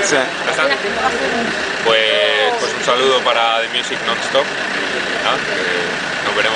Sí. ¿Ya está? Pues un saludo para The Music Non-Stop. Nos veremos.